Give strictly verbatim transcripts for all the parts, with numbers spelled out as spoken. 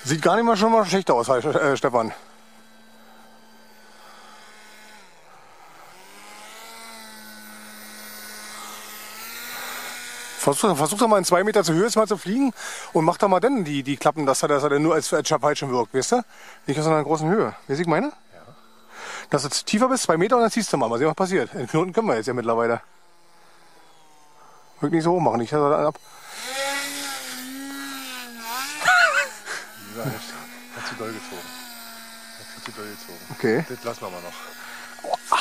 Sieht gar nicht mal schon mal schlecht aus, äh, Stefan. Versuch, versuch doch mal in zwei Meter zur Höhe mal zu fliegen und mach doch mal dann die, die Klappen, dass er, dass er dann nur als, als Fallschirm wirkt, weißt du? Nicht aus einer großen Höhe. Weißt du, ich meine? Ja. Dass du tiefer bist, zwei Meter und dann ziehst du mal. Mal sehen, was passiert. Den Knoten können wir jetzt ja mittlerweile. Wirklich nicht so hoch machen, nicht ab. Ja, hat zu doll gezogen. Hat zu doll gezogen. Okay. Das lassen wir mal noch. Oh, ah.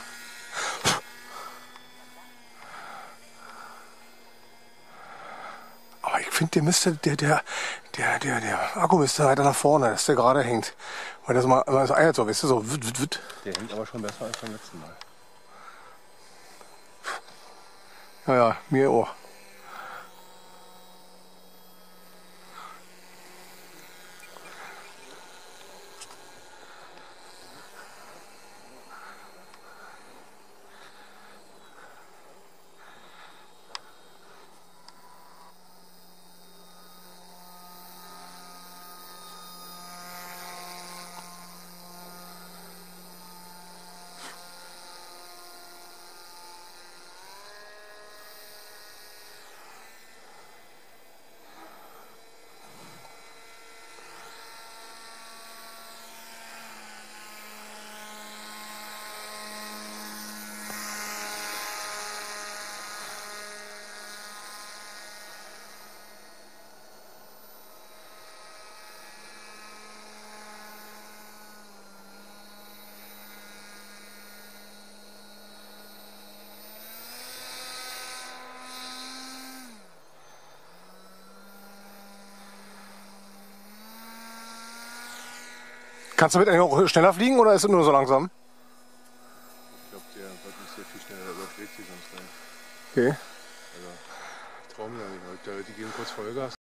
Aber ich finde, der müsste, der, der, der, der, der Akku müsste weiter nach vorne, dass der gerade hängt. Weil das mal, mal so eiert so, weißt du, so wut, wut, wut. Der hängt aber schon besser als beim letzten Mal. Ja, ja, mir auch. Kannst du mit eigentlich auch schneller fliegen oder ist es nur so langsam? Ich glaube, der wird nicht sehr viel schneller, überschlägt sich sonst rein. Okay. Also, ich traue mir ja nicht, die gehen kurz Vollgas.